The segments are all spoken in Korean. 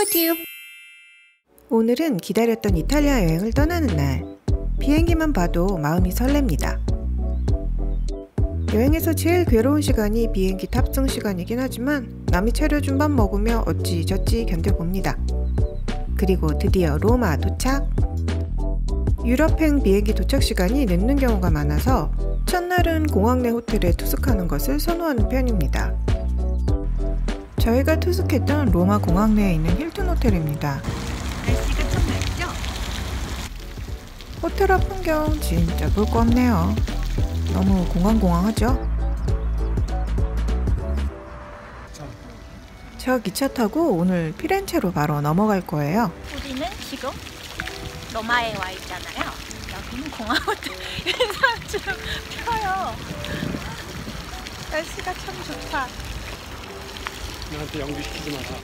큐큐. 오늘은 기다렸던 이탈리아 여행을 떠나는 날. 비행기만 봐도 마음이 설렙니다. 여행에서 제일 괴로운 시간이 비행기 탑승 시간이긴 하지만 남이 차려준 밥 먹으며 어찌저찌 견뎌봅니다. 그리고 드디어 로마 도착! 유럽행 비행기 도착 시간이 늦는 경우가 많아서 첫날은 공항 내 호텔에 투숙하는 것을 선호하는 편입니다. 저희가 투숙했던 로마 공항 내에 있는 힐튼 호텔입니다. 날씨가 참 맑죠? 호텔 앞 풍경 진짜 볼 거 없네요. 너무 공항하죠? 저 기차 타고 오늘 피렌체로 바로 넘어갈 거예요. 우리는 지금 로마에 와 있잖아요. 여기는 공항 호텔. 인사좀 펴요. 날씨가 참 좋다. 나한테 연기시키지 마라.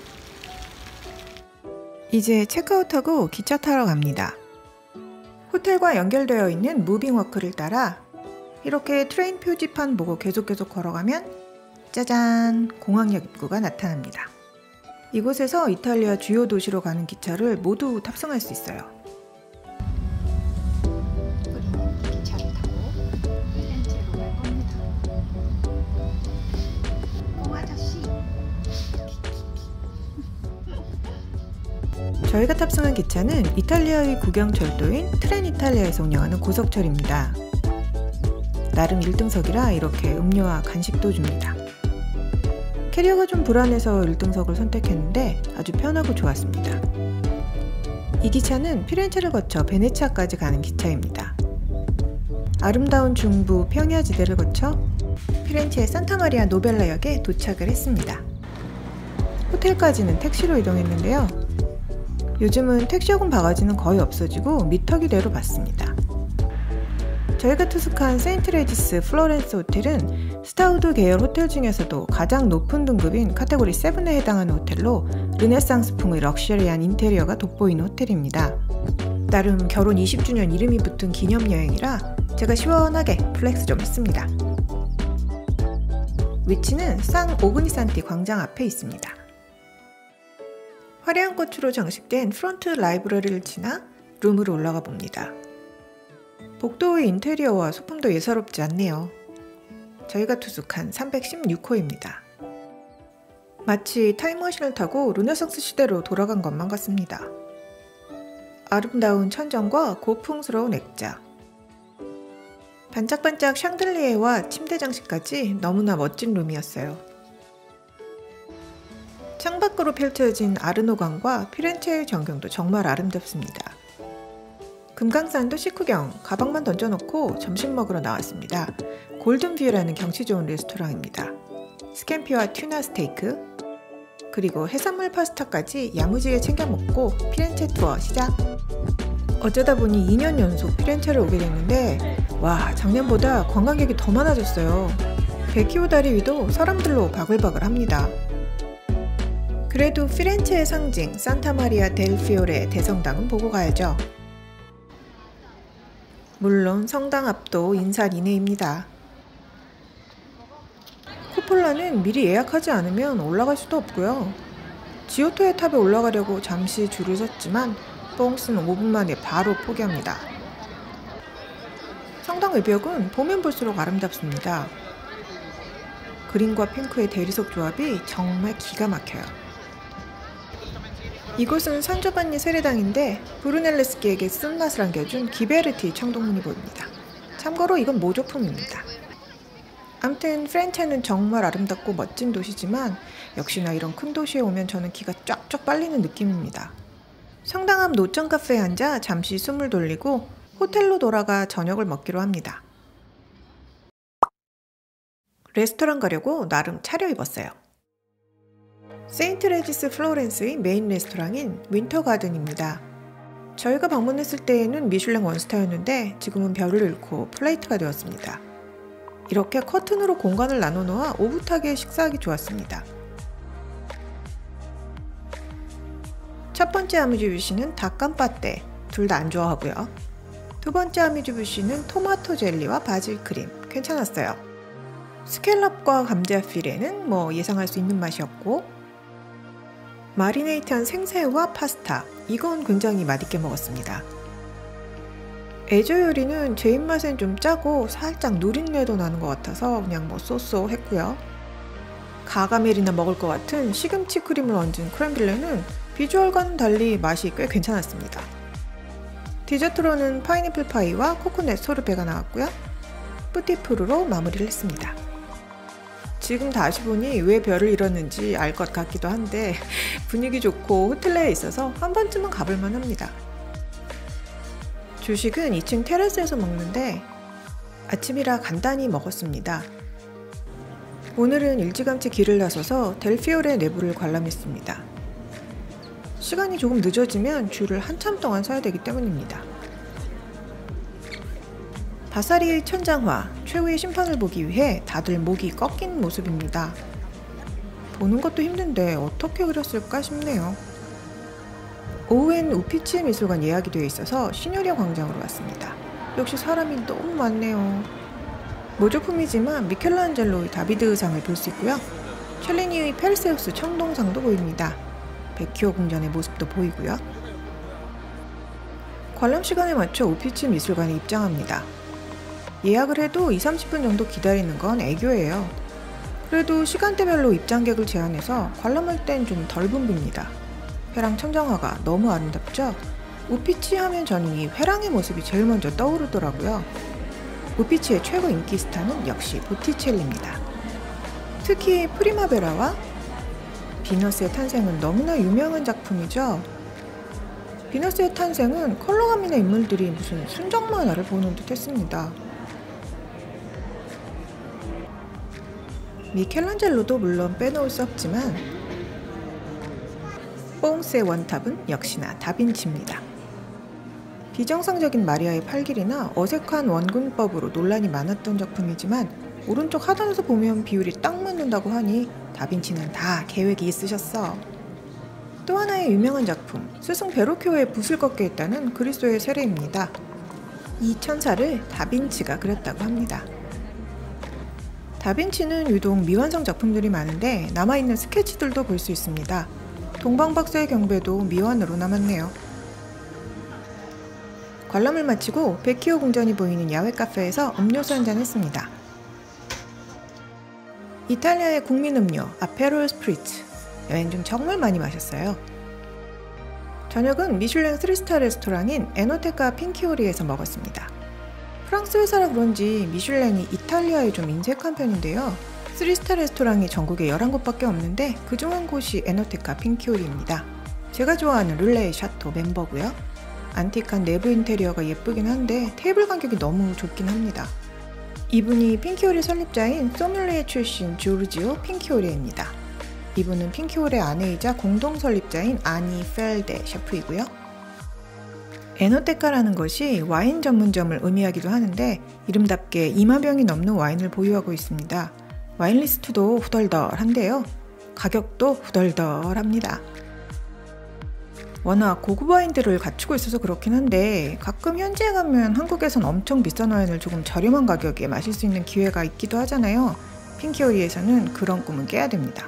이제 체크아웃하고 기차 타러 갑니다. 호텔과 연결되어 있는 무빙워크를 따라 이렇게 트레인 표지판 보고 계속 걸어가면 짜잔! 공항역 입구가 나타납니다. 이곳에서 이탈리아 주요 도시로 가는 기차를 모두 탑승할 수 있어요. 우리는 기차를 타고 피렌체로 갈 겁니다. 아저씨. 저희가 탑승한 기차는 이탈리아의 국영철도인 트렌이탈리아에서 운영하는 고속철입니다. 나름 1등석이라 이렇게 음료와 간식도 줍니다. 캐리어가 좀 불안해서 1등석을 선택했는데 아주 편하고 좋았습니다. 이 기차는 피렌체를 거쳐 베네치아까지 가는 기차입니다. 아름다운 중부 평야지대를 거쳐 피렌체의 산타마리아 노벨라역에 도착을 했습니다. 호텔까지는 택시로 이동했는데요. 요즘은 택시요금 바가지는 거의 없어지고 미터기대로 받습니다. 저희가 투숙한 세인트 레지스 플로렌스 호텔은 스타우드 계열 호텔 중에서도 가장 높은 등급인 카테고리 7에 해당하는 호텔로 르네상스풍의 럭셔리한 인테리어가 돋보이는 호텔입니다. 나름 결혼 20주년 이름이 붙은 기념여행이라 제가 시원하게 플렉스 좀 했습니다. 위치는 상 오그니산티 광장 앞에 있습니다. 화려한 꽃으로 장식된 프론트 라이브러리를 지나 룸으로 올라가 봅니다. 복도의 인테리어와 소품도 예사롭지 않네요. 저희가 투숙한 316호입니다. 마치 타임머신을 타고 르네상스 시대로 돌아간 것만 같습니다. 아름다운 천정과 고풍스러운 액자, 반짝반짝 샹들리에와 침대 장식까지 너무나 멋진 룸이었어요. 창밖으로 펼쳐진 아르노강과 피렌체의 전경도 정말 아름답습니다. 금강산도 식후경, 가방만 던져놓고 점심 먹으러 나왔습니다. 골든뷰라는 경치 좋은 레스토랑입니다. 스캠피와 튜나 스테이크, 그리고 해산물 파스타까지 야무지게 챙겨 먹고 피렌체 투어 시작! 어쩌다 보니 2년 연속 피렌체를 오게 됐는데 와, 작년보다 관광객이 더 많아졌어요. 베키오 다리 위도 사람들로 바글바글합니다. 그래도 피렌체의 상징 산타마리아 델 피오레 대성당은 보고 가야죠. 물론 성당 앞도 인산인해입니다. 쿠폴라는 미리 예약하지 않으면 올라갈 수도 없고요. 지오토의 탑에 올라가려고 잠시 줄을 섰지만 뻥 쓴 5분 만에 바로 포기합니다. 성당 외벽은 보면 볼수록 아름답습니다. 그린과 핑크의 대리석 조합이 정말 기가 막혀요. 이곳은 산조반니 세례당인데 브루넬레스키에게 쓴맛을 안겨준 기베르티 청동문이 보입니다. 참고로 이건 모조품입니다. 암튼 피렌체는 정말 아름답고 멋진 도시지만 역시나 이런 큰 도시에 오면 저는 기가 쫙쫙 빨리는 느낌입니다. 성당 앞 노천 카페에 앉아 잠시 숨을 돌리고 호텔로 돌아가 저녁을 먹기로 합니다. 레스토랑 가려고 나름 차려입었어요. 세인트 레지스 플로렌스의 메인 레스토랑인 윈터 가든입니다. 저희가 방문했을 때에는 미슐랭 원스타였는데 지금은 별을 잃고 플레이트가 되었습니다. 이렇게 커튼으로 공간을 나눠 놓아 오붓하게 식사하기 좋았습니다. 첫 번째 아미주부시는 닭감빠떼, 둘 다 안 좋아하고요. 두 번째 아미주부시는 토마토 젤리와 바질 크림, 괜찮았어요. 스캘럽과 감자 피레는 뭐 예상할 수 있는 맛이었고, 마리네이트한 생새우와 파스타, 이건 굉장히 맛있게 먹었습니다. 애저 요리는 제 입맛엔 좀 짜고 살짝 누린내도 나는 것 같아서 그냥 뭐 쏘쏘 했고요. 가가멜이나 먹을 것 같은 시금치 크림을 얹은 크렘빌레는 비주얼과는 달리 맛이 꽤 괜찮았습니다. 디저트로는 파인애플 파이와 코코넛 소르베가 나왔고요. 뿌티푸르로 마무리를 했습니다. 지금 다시 보니 왜 별을 잃었는지 알 것 같기도 한데 분위기 좋고 호텔 내에 있어서 한 번쯤은 가볼만 합니다. 주식은 2층 테라스에서 먹는데 아침이라 간단히 먹었습니다. 오늘은 일찌감치 길을 나서서 델피오레 내부를 관람했습니다. 시간이 조금 늦어지면 줄을 한참 동안 서야 되기 때문입니다. 바사리의 천장화, 최후의 심판을 보기 위해 다들 목이 꺾인 모습입니다. 보는 것도 힘든데 어떻게 그렸을까 싶네요. 오후엔 우피치 미술관 예약이 되어 있어서 시뇨리아 광장으로 왔습니다. 역시 사람이 너무 많네요. 모조품이지만 미켈란젤로의 다비드상을 볼 수 있고요. 첼리니의 페르세우스 청동상도 보입니다. 베키오 궁전의 모습도 보이고요. 관람 시간에 맞춰 우피치 미술관에 입장합니다. 예약을 해도 20-30분 정도 기다리는 건 애교예요. 그래도 시간대별로 입장객을 제한해서 관람할 땐 좀 덜 붐빕니다. 회랑 천장화가 너무 아름답죠? 우피치 하면 저는 이 회랑의 모습이 제일 먼저 떠오르더라고요. 우피치의 최고 인기 스타는 역시 보티첼리입니다. 특히 프리마베라와 비너스의 탄생은 너무나 유명한 작품이죠. 비너스의 탄생은 컬러감 있는 인물들이 무슨 순정 만화를 보는 듯 했습니다. 미켈란젤로도 물론 빼놓을 수 없지만 뽕스의 원탑은 역시나 다빈치입니다. 비정상적인 마리아의 팔길이나 어색한 원근법으로 논란이 많았던 작품이지만 오른쪽 하단에서 보면 비율이 딱 맞는다고 하니 다빈치는 다 계획이 있으셨어. 또 하나의 유명한 작품, 스승 베로키오의 붓을 꺾게 했다는 그리스도의 세례입니다. 이 천사를 다빈치가 그렸다고 합니다. 다빈치는 유독 미완성 작품들이 많은데 남아있는 스케치들도 볼 수 있습니다. 동방박사의 경배도 미완으로 남았네요. 관람을 마치고 베키오 궁전이 보이는 야외 카페에서 음료수 한잔 했습니다. 이탈리아의 국민 음료 아페롤 스프리츠, 여행 중 정말 많이 마셨어요. 저녁은 미슐랭 3스타 레스토랑인 에노테카 핑키오리에서 먹었습니다. 프랑스 회사라 그런지 미슐랭이 이탈리아에 좀 인색한 편인데요. 3스타 레스토랑이 전국에 11곳밖에 없는데 그중 한 곳이 에노테카 핑키오리입니다. 제가 좋아하는 룰레이 샤토 멤버고요. 안틱한 내부 인테리어가 예쁘긴 한데 테이블 간격이 너무 좁긴 합니다. 이분이 핑키오리 설립자인 소믈리에 출신 조르지오 핑키오리입니다. 이분은 핑키오리 아내이자 공동 설립자인 아니 펠데 셰프이고요. 에노테카라는 것이 와인 전문점을 의미하기도 하는데 이름답게 2만 병이 넘는 와인을 보유하고 있습니다. 와인 리스트도 후덜덜한데요. 가격도 후덜덜합니다. 워낙 고급 와인들을 갖추고 있어서 그렇긴 한데 가끔 현지에 가면 한국에선 엄청 비싼 와인을 조금 저렴한 가격에 마실 수 있는 기회가 있기도 하잖아요. 핑키오리에서는 그런 꿈은 깨야 됩니다.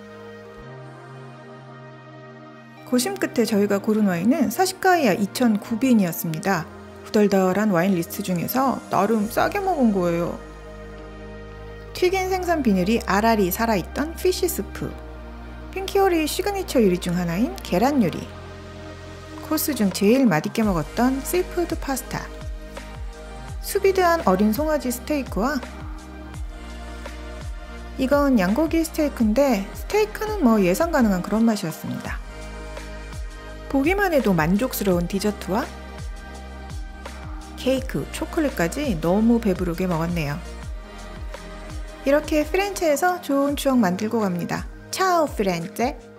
고심 끝에 저희가 고른 와인은 사시카이아 2009빈이었습니다. 후덜덜한 와인 리스트 중에서 나름 싸게 먹은 거예요. 튀긴 생선 비늘이 알알이 살아있던 피쉬 스프, 핑키오리 시그니처 요리 중 하나인 계란 요리, 코스 중 제일 맛있게 먹었던 씨푸드 파스타, 수비드한 어린 송아지 스테이크와 이건 양고기 스테이크인데 스테이크는 뭐 예상 가능한 그런 맛이었습니다. 보기만 해도 만족스러운 디저트와 케이크, 초콜릿까지 너무 배부르게 먹었네요. 이렇게 피렌체에서 좋은 추억 만들고 갑니다. 차오 피렌체!